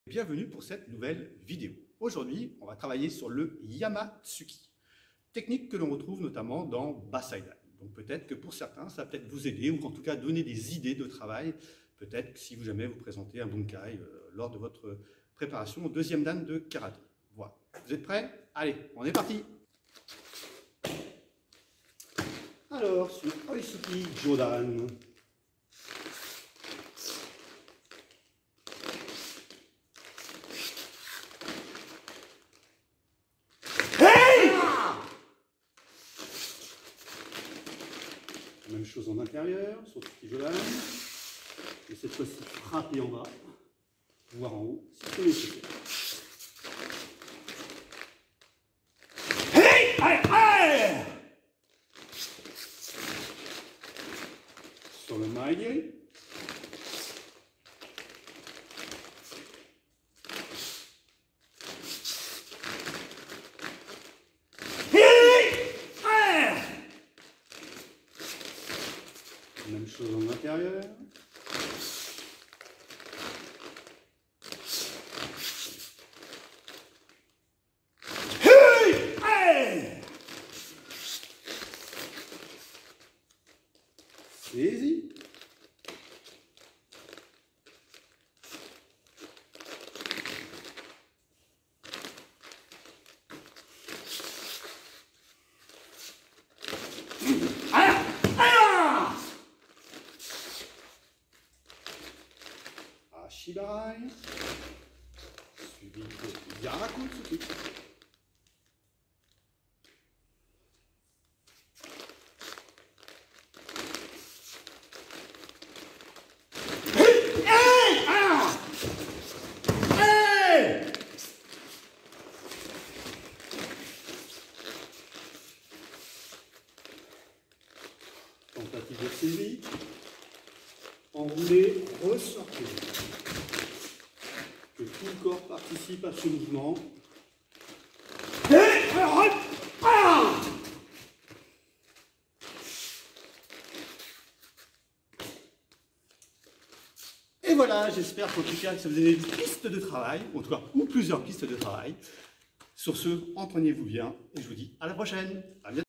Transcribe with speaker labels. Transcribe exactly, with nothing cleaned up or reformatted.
Speaker 1: Bienvenue pour cette nouvelle vidéo. Aujourd'hui, on va travailler sur le Yamatsuki, technique que l'on retrouve notamment dans Bassai Dan. Donc peut-être que pour certains, ça va peut-être vous aider ou en tout cas donner des idées de travail, peut-être si vous jamais vous présentez un bunkai euh, lors de votre préparation au deuxième dan de karaté. Voilà. Vous êtes prêts? Allez, on est parti. Alors, sur Oisuki Jodan. Même chose en intérieur, sur Oisuki Jodan. Et cette fois-ci, frapper en bas, voire en haut, si c'est nécessaire. Sur le maille. Même chose en intérieur. Saisie. Shibarai, suivi de Yarakutsuki. Tentative de saisie, enroulé, ressortez. Que tout le corps participe à ce mouvement. Et voilà, j'espère qu'en tout cas, ça vous donne une piste de travail, en tout cas, ou plusieurs pistes de travail. Sur ce, entraînez-vous bien, et je vous dis à la prochaine. À bientôt.